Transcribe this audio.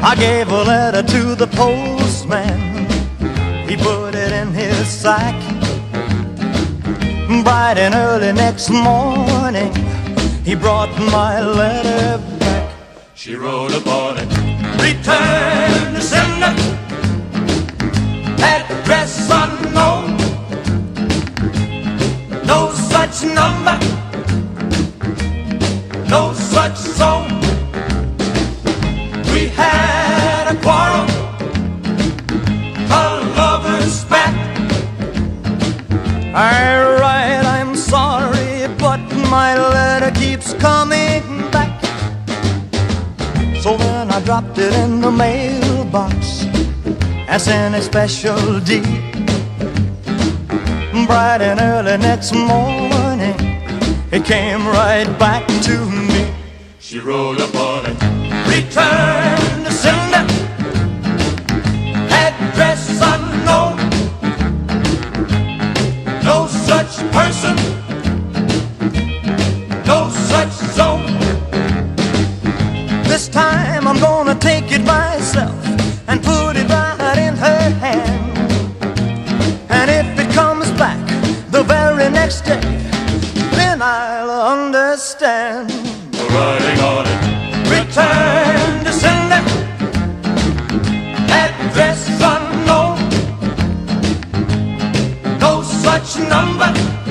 I gave a letter to the postman. He put it in his sack. Bright and early next morning, he brought my letter back. She wrote upon it, return to sender, address unknown, no such number, no such zone. We had a quarrel, a lover's spat. I write, I'm sorry, but my letter keeps coming back. So then I dropped it in the mailbox as in a special deed. Bright and early next morning, it came right back to me. she wrote upon it, Return to sender, address unknown, no such person, no such zone. This time I'm gonna take it myself and put it right in her hand. And if it comes back the very next day, then I'll understand. the writing on it, Return to sender, address unknown, no such number,